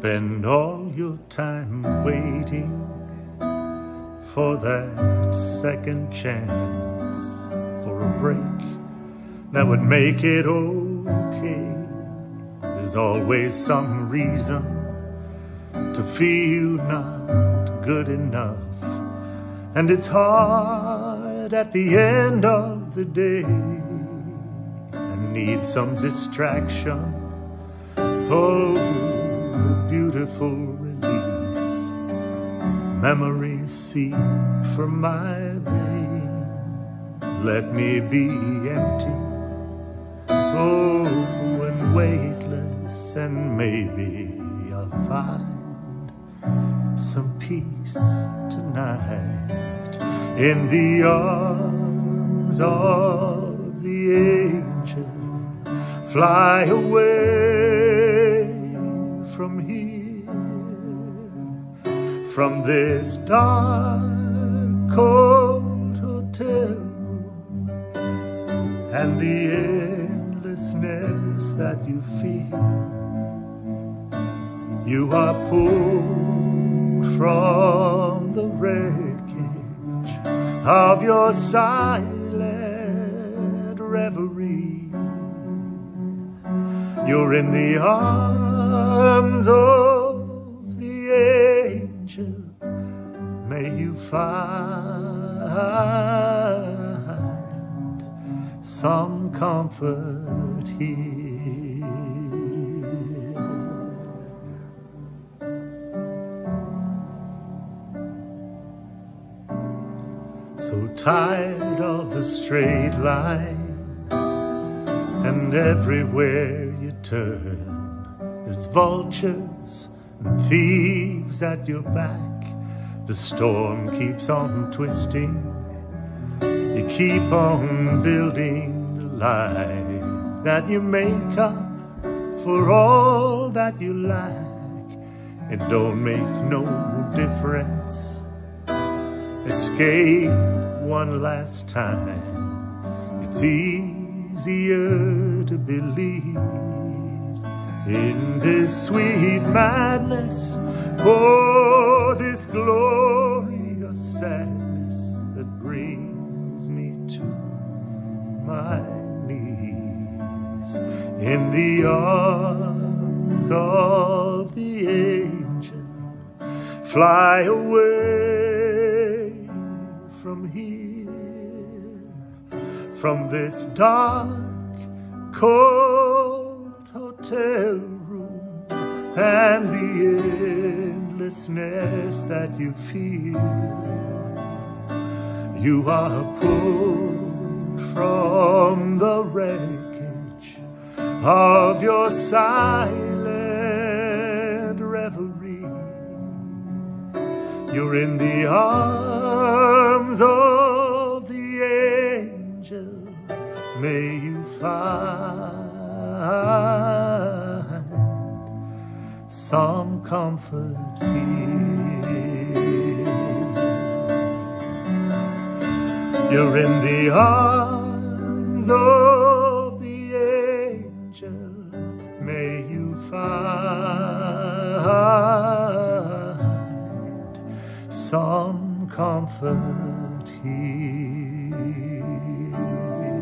spend all your time waiting for that second chance, for a break that would make it okay. There's always some reason to feel not good enough, and it's hard at the end of the day. I need some distraction, oh, beautiful release. Memories seep from my veins. Let me be empty, oh, and weightless, and maybe I'll find some peace tonight in the arms of the angel. Fly away from here, from this dark, cold hotel room, and the endlessness that you feel. You are pulled from the wreckage of your silent reverie. You're in the arms of the angel. May you find some comfort here. So tired of the straight line, and everywhere you turn, there's vultures and thieves at your back. The storm keeps on twisting. You keep on building the lies that you make up for all that you lack. It don't make no difference. Escape one last time. It's easier to believe in this sweet madness, oh, this glorious sadness that brings me to my knees in the arms of the angel. Fly away from here, from this dark, cold hotel room, and the endlessness that you feel. You are pulled from the wreckage of your silent reverie. You're in the arms of the angel. May you find some comfort here. You're in the arms of the angel. May you find some comfort here.